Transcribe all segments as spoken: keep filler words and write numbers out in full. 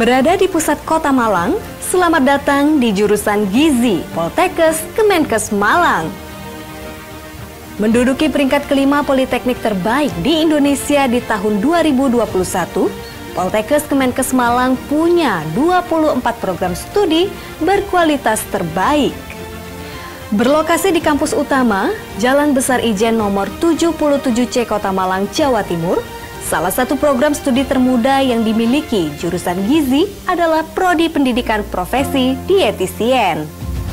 Berada di pusat kota Malang, selamat datang di jurusan Gizi Poltekkes Kemenkes Malang. Menduduki peringkat kelima politeknik terbaik di Indonesia di tahun dua ribu dua puluh satu, Poltekkes Kemenkes Malang punya dua puluh empat program studi berkualitas terbaik. Berlokasi di kampus utama, Jalan Besar Ijen nomor tujuh puluh tujuh C Kota Malang, Jawa Timur, salah satu program studi termuda yang dimiliki jurusan gizi adalah Prodi Pendidikan Profesi Dietisien.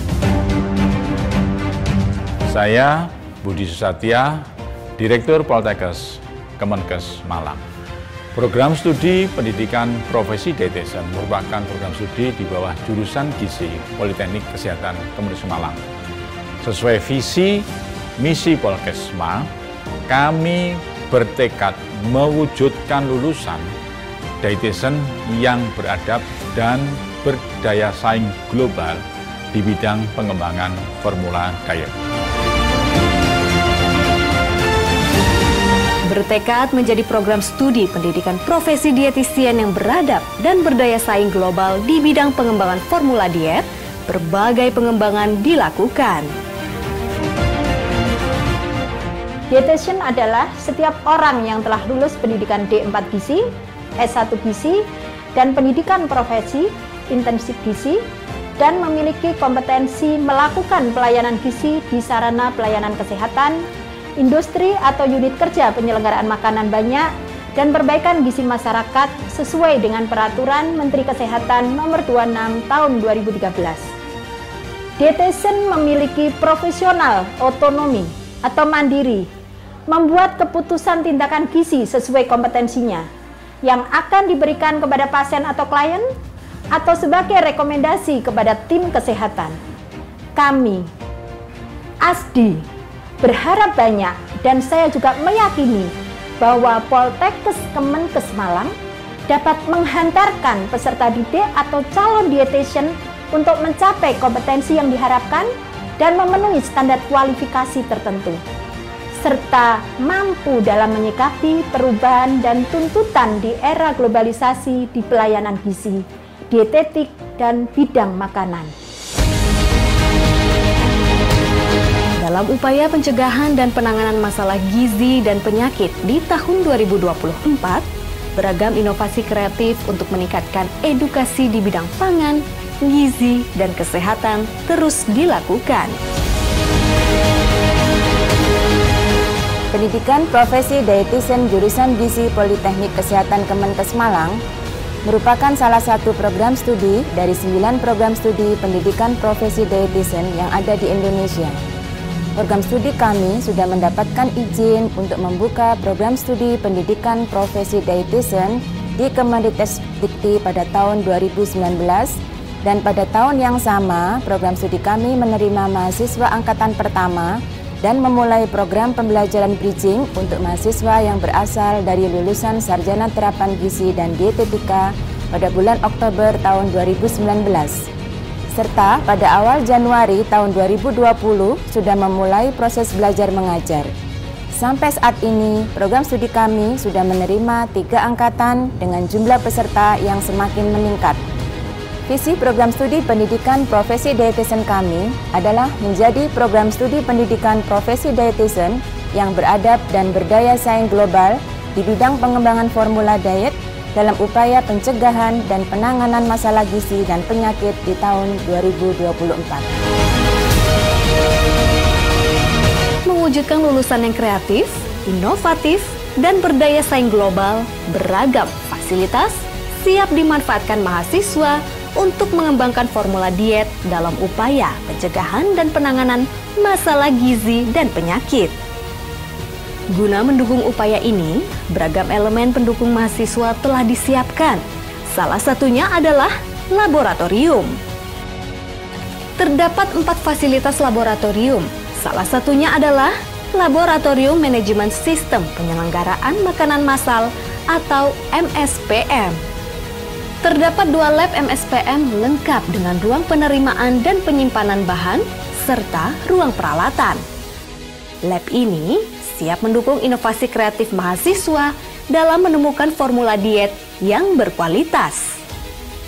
Saya Budi Susatya, Direktur Poltekkes Kemenkes Malang. Program studi Pendidikan Profesi Dietitian merupakan program studi di bawah jurusan Gizi Politeknik Kesehatan Kemenkes Malang. Sesuai visi misi Poltekkesma, kami bertekad mewujudkan lulusan dietitian yang beradab dan berdaya saing global di bidang pengembangan formula diet. Bertekad menjadi program studi pendidikan profesi dietisien yang beradab dan berdaya saing global di bidang pengembangan formula diet, berbagai pengembangan dilakukan. Dietitian adalah setiap orang yang telah lulus pendidikan D empat Gizi, S satu Gizi, dan pendidikan profesi intensif gizi, dan memiliki kompetensi melakukan pelayanan gizi di sarana pelayanan kesehatan, industri atau unit kerja penyelenggaraan makanan banyak, dan perbaikan gizi masyarakat sesuai dengan peraturan Menteri Kesehatan nomor dua puluh enam tahun dua ribu tiga belas. Dietitian memiliki profesional otonomi atau mandiri, membuat keputusan tindakan gizi sesuai kompetensinya, yang akan diberikan kepada pasien atau klien, atau sebagai rekomendasi kepada tim kesehatan. Kami, ASDI, berharap banyak, dan saya juga meyakini bahwa Poltekkes Kemenkes Malang dapat menghantarkan peserta didik atau calon dietitian untuk mencapai kompetensi yang diharapkan dan memenuhi standar kualifikasi tertentu, serta mampu dalam menyikapi perubahan dan tuntutan di era globalisasi di pelayanan gizi, dietetik, dan bidang makanan. Dalam upaya pencegahan dan penanganan masalah gizi dan penyakit di tahun dua ribu dua puluh empat, beragam inovasi kreatif untuk meningkatkan edukasi di bidang pangan, gizi, dan kesehatan terus dilakukan. Pendidikan Profesi Dietitian jurusan Gizi Politeknik Kesehatan Kemenkes Malang merupakan salah satu program studi dari sembilan program studi pendidikan profesi dietitian yang ada di Indonesia. Program studi kami sudah mendapatkan izin untuk membuka program studi pendidikan profesi dietitian di Kemendikbudristek pada tahun dua ribu sembilan belas, dan pada tahun yang sama program studi kami menerima mahasiswa angkatan pertama dan memulai program pembelajaran bridging untuk mahasiswa yang berasal dari lulusan Sarjana Terapan Gizi dan Dietetika pada bulan Oktober tahun dua ribu sembilan belas. Serta pada awal Januari tahun dua ribu dua puluh sudah memulai proses belajar mengajar. Sampai saat ini, program studi kami sudah menerima tiga angkatan dengan jumlah peserta yang semakin meningkat. Visi program studi pendidikan profesi dietitian kami adalah menjadi program studi pendidikan profesi dietitian yang beradab dan berdaya saing global di bidang pengembangan formula diet dalam upaya pencegahan dan penanganan masalah gizi dan penyakit di tahun dua ribu dua puluh empat. Mewujudkan lulusan yang kreatif, inovatif, dan berdaya saing global, beragam fasilitas siap dimanfaatkan mahasiswa untuk mengembangkan formula diet dalam upaya pencegahan dan penanganan masalah gizi dan penyakit. Guna mendukung upaya ini, beragam elemen pendukung mahasiswa telah disiapkan. Salah satunya adalah laboratorium. Terdapat empat fasilitas laboratorium. Salah satunya adalah Laboratorium Manajemen Sistem Penyelenggaraan Makanan Massal atau M S P M. Terdapat dua lab M S P M lengkap dengan ruang penerimaan dan penyimpanan bahan, serta ruang peralatan. Lab ini siap mendukung inovasi kreatif mahasiswa dalam menemukan formula diet yang berkualitas.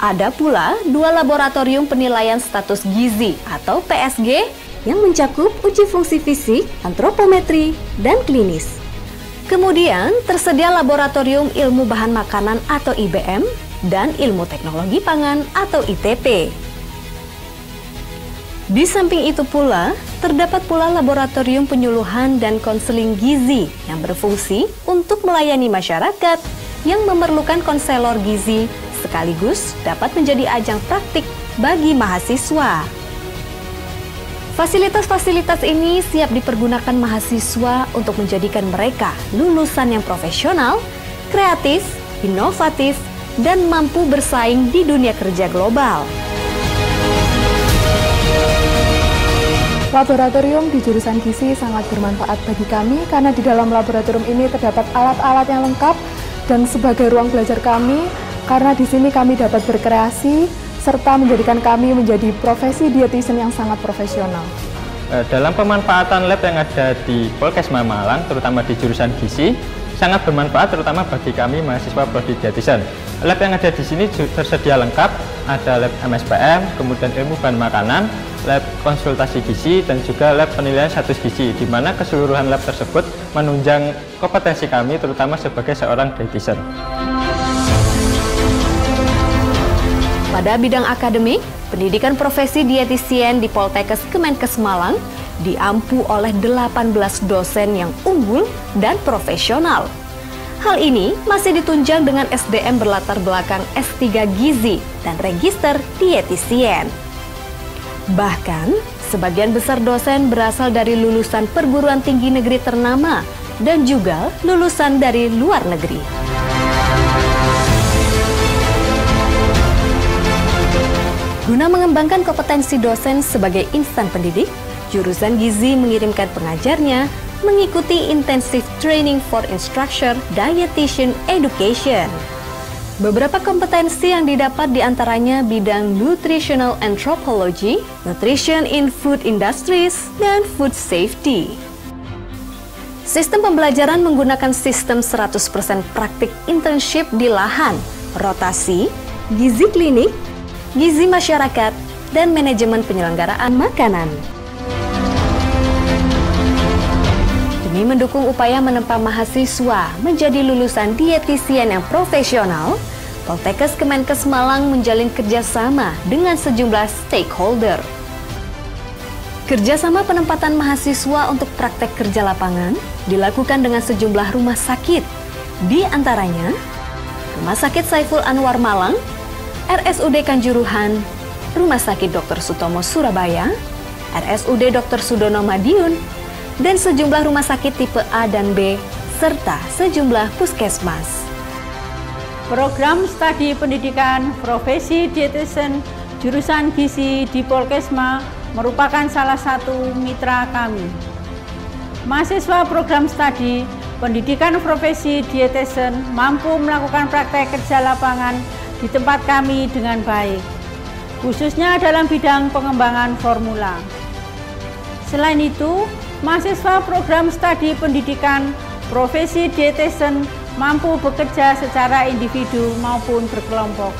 Ada pula dua laboratorium penilaian status gizi atau P S G yang mencakup uji fungsi fisik, antropometri, dan klinis. Kemudian tersedia laboratorium ilmu bahan makanan atau I B M dan ilmu teknologi pangan atau I T P. Di samping itu pula, terdapat pula laboratorium penyuluhan dan konseling gizi yang berfungsi untuk melayani masyarakat yang memerlukan konselor gizi sekaligus dapat menjadi ajang praktik bagi mahasiswa. Fasilitas-fasilitas ini siap dipergunakan mahasiswa untuk menjadikan mereka lulusan yang profesional, kreatif, inovatif, dan mampu bersaing di dunia kerja global. Laboratorium di jurusan gizi sangat bermanfaat bagi kami karena di dalam laboratorium ini terdapat alat-alat yang lengkap dan sebagai ruang belajar kami, karena di sini kami dapat berkreasi serta menjadikan kami menjadi profesi dietitian yang sangat profesional. Dalam pemanfaatan lab yang ada di Polkesma Malang, terutama di jurusan gizi, sangat bermanfaat terutama bagi kami mahasiswa prodi dietitian. Lab yang ada di sini tersedia lengkap, ada lab M S P M, kemudian ilmu bahan makanan, lab konsultasi gizi, dan juga lab penilaian status gizi, di mana keseluruhan lab tersebut menunjang kompetensi kami terutama sebagai seorang dietitian. Pada bidang akademik, pendidikan profesi dietisien di Poltekkes Kemenkes Malang diampu oleh delapan belas dosen yang unggul dan profesional. Hal ini masih ditunjang dengan S D M berlatar belakang S tiga Gizi dan Register Dietisien. Bahkan, sebagian besar dosen berasal dari lulusan perguruan tinggi negeri ternama dan juga lulusan dari luar negeri. Guna mengembangkan kompetensi dosen sebagai insan pendidik, jurusan gizi mengirimkan pengajarnya mengikuti Intensive Training for Instructor Dietitian Education. Beberapa kompetensi yang didapat diantaranya bidang Nutritional Anthropology, Nutrition in Food Industries, dan Food Safety. Sistem pembelajaran menggunakan sistem seratus persen praktik internship di lahan, rotasi, gizi klinik, gizi masyarakat, dan manajemen penyelenggaraan makanan. Demi mendukung upaya menempa mahasiswa menjadi lulusan dietisien yang profesional, Poltekkes Kemenkes Malang menjalin kerjasama dengan sejumlah stakeholder. Kerjasama penempatan mahasiswa untuk praktek kerja lapangan dilakukan dengan sejumlah rumah sakit, di antaranya Rumah Sakit Saiful Anwar Malang, R S U D Kanjuruhan, Rumah Sakit Doktor Sutomo Surabaya, R S U D Doktor Sudono Madiun, dan sejumlah rumah sakit tipe A dan B, serta sejumlah puskesmas. Program studi pendidikan profesi dietitian jurusan gizi di Polkesma merupakan salah satu mitra kami. Mahasiswa program studi pendidikan profesi dietitian mampu melakukan praktek kerja lapangan di tempat kami dengan baik, khususnya dalam bidang pengembangan formula. Selain itu, mahasiswa program studi pendidikan profesi dietitian mampu bekerja secara individu maupun berkelompok.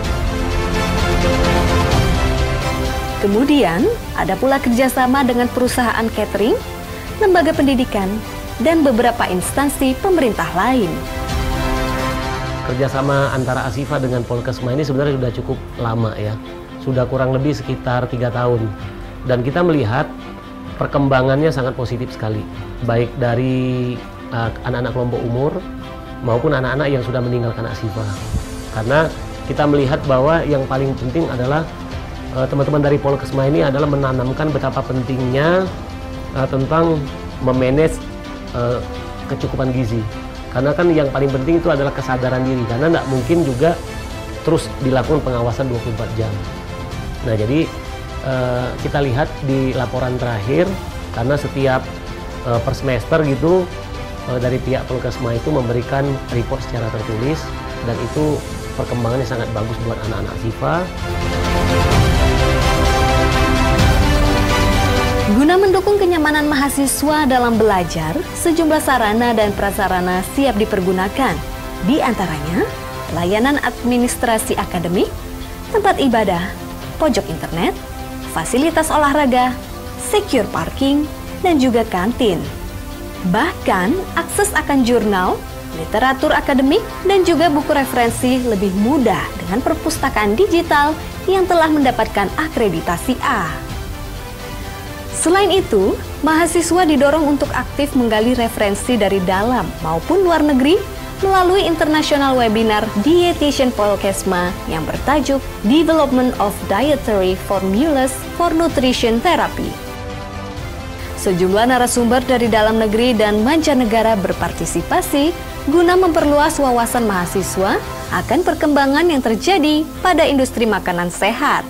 Kemudian, ada pula kerjasama dengan perusahaan catering, lembaga pendidikan, dan beberapa instansi pemerintah lain. Kerjasama antara Asifa dengan Polkesma ini sebenarnya sudah cukup lama ya, sudah kurang lebih sekitar tiga tahun. Dan kita melihat perkembangannya sangat positif sekali, baik dari anak-anak uh, kelompok umur maupun anak-anak yang sudah meninggalkan Asifa. Karena kita melihat bahwa yang paling penting adalah teman-teman uh, dari Polkesma ini adalah menanamkan betapa pentingnya uh, tentang memanage uh, kecukupan gizi. Karena kan yang paling penting itu adalah kesadaran diri, karena tidak mungkin juga terus dilakukan pengawasan dua puluh empat jam. Nah, jadi uh, kita lihat di laporan terakhir, karena setiap uh, per semester gitu uh, dari pihak Polkesma itu memberikan report secara tertulis, dan itu perkembangannya sangat bagus buat anak-anak Asifa. Guna mendukung kenyamanan mahasiswa dalam belajar, sejumlah sarana dan prasarana siap dipergunakan. Di antaranya, layanan administrasi akademik, tempat ibadah, pojok internet, fasilitas olahraga, secure parking, dan juga kantin. Bahkan, akses akan jurnal, literatur akademik, dan juga buku referensi lebih mudah dengan perpustakaan digital yang telah mendapatkan akreditasi A. Selain itu, mahasiswa didorong untuk aktif menggali referensi dari dalam maupun luar negeri melalui international webinar Dietitian Polkesma yang bertajuk Development of Dietary Formulas for Nutrition Therapy. Sejumlah narasumber dari dalam negeri dan mancanegara berpartisipasi guna memperluas wawasan mahasiswa akan perkembangan yang terjadi pada industri makanan sehat.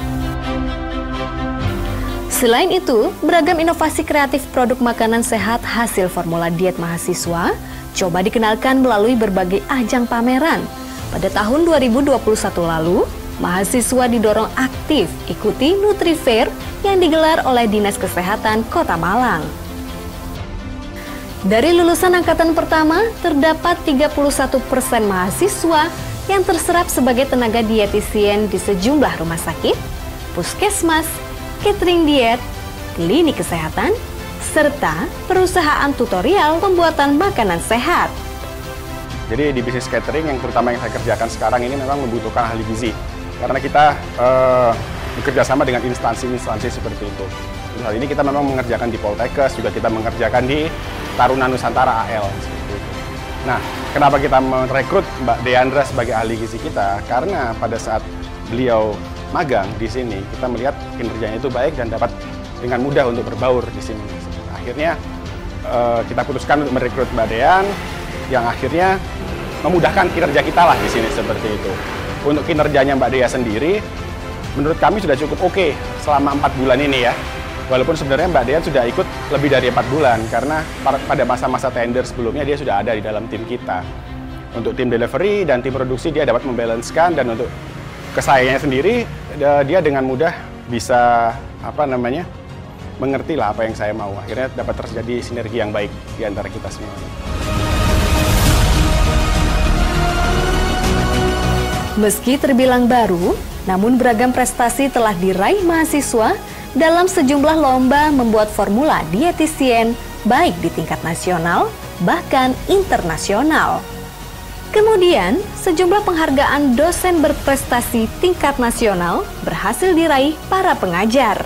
Selain itu, beragam inovasi kreatif produk makanan sehat hasil formula diet mahasiswa coba dikenalkan melalui berbagai ajang pameran. Pada tahun dua ribu dua puluh satu lalu, mahasiswa didorong aktif ikuti Nutri Fair yang digelar oleh Dinas Kesehatan Kota Malang. Dari lulusan angkatan pertama, terdapat tiga puluh satu persen mahasiswa yang terserap sebagai tenaga dietisien di sejumlah rumah sakit, puskesmas, catering diet, klinik kesehatan, serta perusahaan tutorial pembuatan makanan sehat. Jadi di bisnis catering yang terutama yang saya kerjakan sekarang ini memang membutuhkan ahli gizi. Karena kita uh, bekerja sama dengan instansi-instansi seperti itu. Hal ini kita memang mengerjakan di Poltekkes, juga kita mengerjakan di Taruna Nusantara A L. Seperti itu. Nah, kenapa kita merekrut Mbak Deandra sebagai ahli gizi kita? Karena pada saat beliau magang di sini, kita melihat kinerjanya itu baik dan dapat dengan mudah untuk berbaur di sini. Akhirnya uh, kita putuskan untuk merekrut Mbak Dean, yang akhirnya memudahkan kinerja kita lah di sini seperti itu. Untuk kinerjanya Mbak Dea sendiri, menurut kami sudah cukup oke okay selama empat bulan ini ya. Walaupun sebenarnya Mbak Dea sudah ikut lebih dari empat bulan, karena pada masa-masa tender sebelumnya dia sudah ada di dalam tim kita. Untuk tim delivery dan tim produksi dia dapat membalancekan, dan untuk kesayanya sendiri dia dengan mudah bisa apa namanya mengerti lah apa yang saya mau. Akhirnya dapat terjadi sinergi yang baik di antara kita semua. Meski terbilang baru, namun beragam prestasi telah diraih mahasiswa dalam sejumlah lomba membuat formula dietisien baik di tingkat nasional bahkan internasional. Kemudian, sejumlah penghargaan dosen berprestasi tingkat nasional berhasil diraih para pengajar.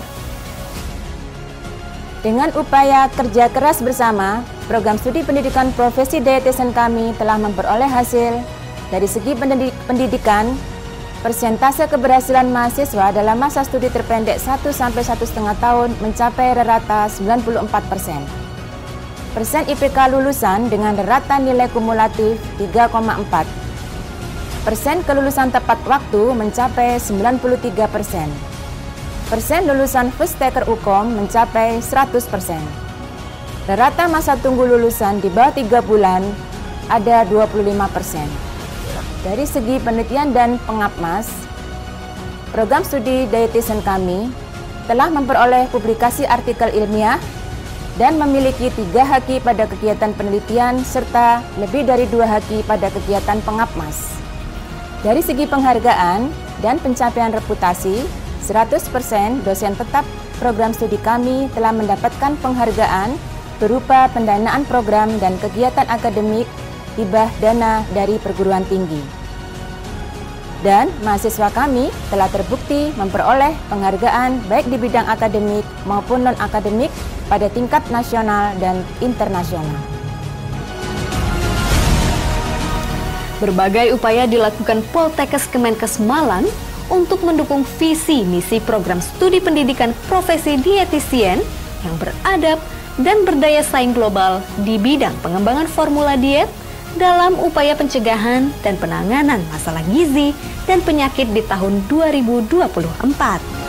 Dengan upaya kerja keras bersama, program studi pendidikan profesi dietitian kami telah memperoleh hasil. Dari segi pendidikan, persentase keberhasilan mahasiswa dalam masa studi terpendek satu sampai satu koma lima tahun mencapai rata sembilan puluh empat persen. Persen I P K lulusan dengan rata nilai kumulatif tiga koma empat. Persen kelulusan tepat waktu mencapai sembilan puluh tiga persen. Persen lulusan first taker U K O M mencapai seratus persen. Rata masa tunggu lulusan di bawah tiga bulan ada dua puluh lima persen. Dari segi penelitian dan pengapmas, program studi dietitian kami telah memperoleh publikasi artikel ilmiah dan memiliki tiga haki pada kegiatan penelitian serta lebih dari dua haki pada kegiatan pengapmas. Dari segi penghargaan dan pencapaian reputasi, seratus persen dosen tetap program studi kami telah mendapatkan penghargaan berupa pendanaan program dan kegiatan akademik hibah dana dari perguruan tinggi. Dan mahasiswa kami telah terbukti memperoleh penghargaan baik di bidang akademik maupun non-akademik pada tingkat nasional dan internasional. Berbagai upaya dilakukan Poltekkes Kemenkes Malang untuk mendukung visi misi program studi pendidikan profesi dietisien yang beradab dan berdaya saing global di bidang pengembangan formula diet dalam upaya pencegahan dan penanganan masalah gizi dan penyakit di tahun dua ribu dua puluh empat.